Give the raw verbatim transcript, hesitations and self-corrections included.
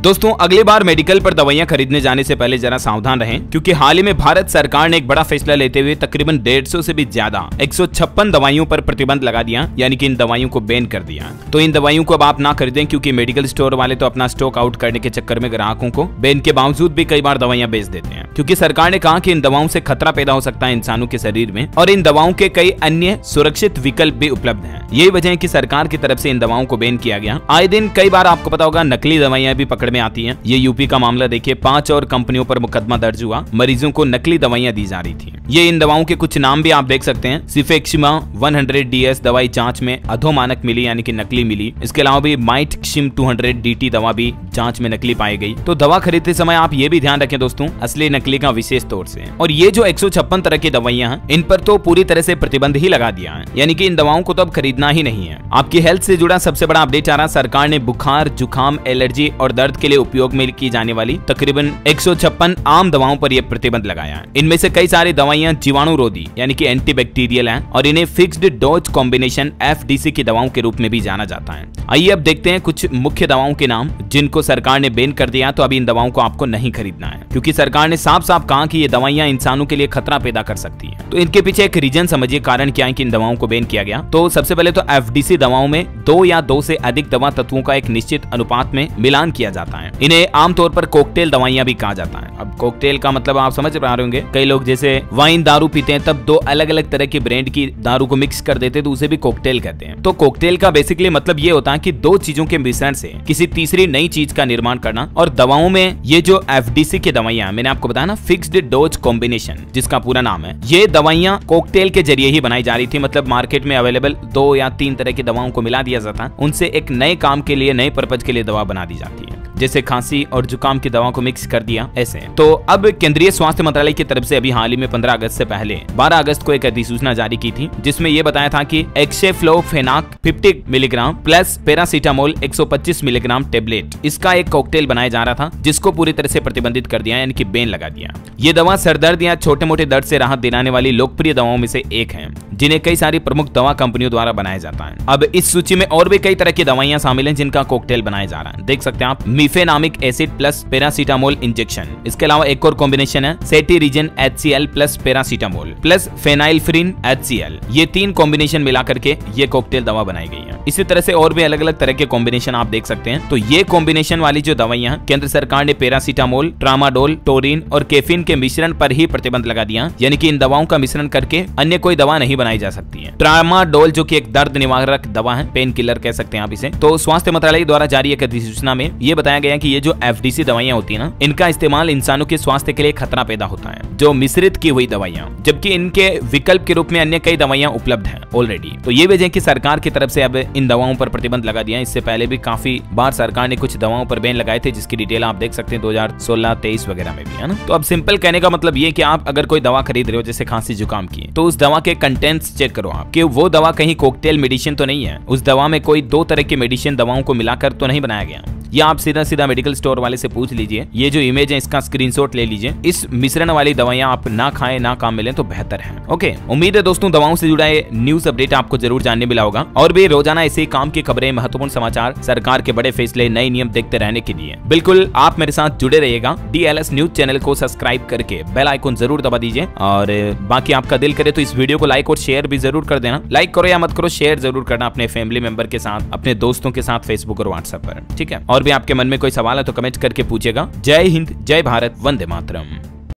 दोस्तों अगली बार मेडिकल पर दवाइयां खरीदने जाने से पहले जरा सावधान रहें, क्योंकि हाल ही में भारत सरकार ने एक बड़ा फैसला लेते हुए तकरीबन डेढ़ सौ से भी ज्यादा एक सौ छप्पन दवाइयों पर प्रतिबंध लगा दिया, यानी कि इन दवाइयों को बैन कर दिया। तो इन दवाइयों को अब आप ना खरीदें, क्योंकि मेडिकल स्टोर वाले तो अपना स्टॉक आउट करने के चक्कर में ग्राहकों को बैन के बावजूद भी कई बार दवाइयां बेच देते हैं, क्योंकि सरकार ने कहा कि इन दवाओं से खतरा पैदा हो सकता है इंसानों के शरीर में और इन दवाओं के कई अन्य सुरक्षित विकल्प भी उपलब्ध हैं। यही वजह है कि सरकार की तरफ से इन दवाओं को बैन किया गया। आए दिन कई बार आपको पता होगा नकली दवाइयां भी पकड़ में आती हैं। ये यूपी का मामला देखिए, पांच और कंपनियों पर मुकदमा दर्ज हुआ, मरीजों को नकली दवाइयां दी जा रही थी। ये इन दवाओं के कुछ नाम भी आप देख सकते हैं। सिफेक्सिमा एक सौ डी एस दवाई जांच में अधोमानक मिली, यानी कि नकली मिली। इसके अलावा भी माइटक्सिम दो सौ डी टी दवा भी जांच में नकली पाई गई। तो दवा खरीदते समय आप ये भी ध्यान रखें दोस्तों, असली नकली का विशेष तौर से। और ये जो एक सौ छप्पन तरह की दवाइयां हैं, इन पर तो पूरी तरह से प्रतिबंध ही लगा दिया है, यानी कि इन दवाओं को तो अब खरीदना ही नहीं है। आपकी हेल्थ से जुड़ा सबसे बड़ा अपडेट आ रहा, सरकार ने बुखार, जुकाम, एलर्जी और दर्द के लिए उपयोग में की जाने वाली तकरीबन एक सौ छप्पन आम दवाओं पर यह प्रतिबंध लगाया है। इनमें से कई सारी दवाइयां जीवाणुरोधी यानी कि एंटीबैक्टीरियल हैं और इन्हें fixed dose combination F D C की दवाओं के रूप में भी जाना जाता है। आइए अब देखते हैं कुछ मुख्य दवाओं के नाम जिनको सरकार ने बैन कर दिया। तो अभी इन दवाओं को आपको नहीं खरीदना है, क्योंकि सरकार ने साफ साफ कहा कि ये दवाइयां इंसानों के लिए खतरा पैदा कर सकती हैं। तो इनके पीछे एक रीजन समझिए, कारण क्या है कि इन दवाओं को बैन किया गया। तो सबसे पहले तो एफ डी सी दवाओं में दो या दो से अधिक दवा तत्वों का एक निश्चित अनुपात में मिलान किया जाता है। इन्हें आमतौर पर कॉकटेल दवाइयां भी कहा जाता है। अब कॉकटेल का मतलब आप समझ पा रहे होंगे, कई लोग जैसे वाइन दारू पीते हैं तब दो अलग अलग तरह के ब्रांड की दारू को मिक्स कर देते हैं, तो उसे भी कॉकटेल कहते हैं। तो कॉकटेल का बेसिकली मतलब ये होता है कि दो चीजों के मिश्रण से किसी तीसरी नई चीज का निर्माण करना। और दवाओं में ये जो एफ डी सी की दवाइयां मैंने आपको बताया ना, फिक्स्ड डोज कॉम्बिनेशन जिसका पूरा नाम है, ये दवाइयां कॉकटेल के जरिए ही बनाई जा रही थी। मतलब मार्केट में अवेलेबल दो या तीन तरह की दवाओं को मिला दिया जाता है, उनसे एक नए काम के लिए, नए पर्पज के लिए दवा बना दी जाती है। जैसे खांसी और जुकाम की दवा को मिक्स कर दिया ऐसे। तो अब केंद्रीय स्वास्थ्य मंत्रालय की तरफ से अभी हाल ही में पंद्रह अगस्त से पहले बारह अगस्त को एक अधिसूचना जारी की थी, जिसमें यह बताया था कि एक्सेफ्लोफेनाक पचास मिलीग्राम प्लस पैरासीटामोल एक सौ पच्चीस मिलीग्राम टेबलेट, इसका एक कॉकटेल बनाया जा रहा था, जिसको पूरी तरह से प्रतिबंधित कर दिया, यानी कि बैन लगा दिया। ये दवा सरदर्द या छोटे मोटे दर्द से राहत दिलाने वाली लोकप्रिय दवाओं में से एक है, जिन्हें कई सारी प्रमुख दवा कंपनियों द्वारा बनाया जाता है। अब इस सूची में और भी कई तरह की दवाइयां शामिल हैं जिनका कॉकटेल बनाया जा रहा है। देख सकते हैं आप, mefenamic acid plus paracetamol injection. इसके अलावा एक और कॉम्बिनेशन है cetirizine H C L plus paracetamol plus phenylephrine H C L. ये तीन कॉम्बिनेशन मिला करके ये कॉकटेल दवा बनाई गई है। इसी तरह से और भी अलग अलग तरह के कॉम्बिनेशन आप देख सकते हैं। तो ये कॉम्बिनेशन वाली जो दवाइयां केंद्र सरकार ने पैरासीटामोल, ट्रामाडोल, टोरिन और कैफीन के मिश्रण पर ही प्रतिबंध लगा दिया, यानी कि इन दवाओं का मिश्रण करके अन्य कोई दवा नहीं बनाई जा सकती है। ट्रामाडोल जो कि एक दर्द निवारक दवा है, पेन किलर कह सकते हैं आप इसे। तो स्वास्थ्य मंत्रालय द्वारा जारी एक अधिसूचना में यह बताया गया कि ये जो एफ डी सी दवाइयां होती है ना, इनका इस्तेमाल इंसानों के स्वास्थ्य के लिए खतरा पैदा होता है, जो मिश्रित की हुई दवाइयां, जबकि इनके विकल्प के रूप में अन्य कई दवाइयां उपलब्ध हैं ऑलरेडी। तो ये वजह कि सरकार की तरफ से अब इन दवाओं पर प्रतिबंध लगा दिया। इससे पहले भी काफी बार सरकार ने कुछ दवाओं पर बैन लगाए थे, जिसकी डिटेल आप देख सकते हैं दो हज़ार सोलह तेईस वगैरह में भी, है ना। तो अब सिंपल कहने का मतलब ये कि आप अगर कोई दवा खरीद रहे हो जैसे खांसी जुकाम की, तो उस दवा के कंटेंट्स चेक करो आप कि वो दवा कहीं कॉकटेल मेडिसिन तो नहीं है, उस दवा में कोई दो तरह की मेडिसिन दवाओं को मिलाकर तो नहीं बनाया गया। या आप सीधा सीधा मेडिकल स्टोर वाले से पूछ लीजिए, ये जो इमेज है इसका स्क्रीनशॉट ले लीजिए। इस मिश्रण वाली दवाइयां आप ना खाएं, ना काम मिले तो बेहतर है। ओके, उम्मीद है दोस्तों दवाओं से जुड़ा ये न्यूज अपडेट आपको जरूर जानने मिला होगा। और भी रोजाना ऐसे काम की खबरें, महत्वपूर्ण समाचार, सरकार के बड़े फैसले, नए नियम देखते रहने के लिए बिल्कुल आप मेरे साथ जुड़े रहिएगा। D L S news channel को सब्सक्राइब करके बेल आइकन जरूर दबा दीजिए। और बाकी आपका दिल करे तो इस वीडियो को लाइक और शेयर भी जरूर कर देना। लाइक करो या मत करो, शेयर जरूर करना अपने फैमिली मेंबर के साथ, अपने दोस्तों के साथ फेसबुक और व्हाट्सएप पर, ठीक है। और भी आपके मन में कोई सवाल है तो कमेंट करके पूछेगा। जय हिंद, जय भारत, वंदे मातरम।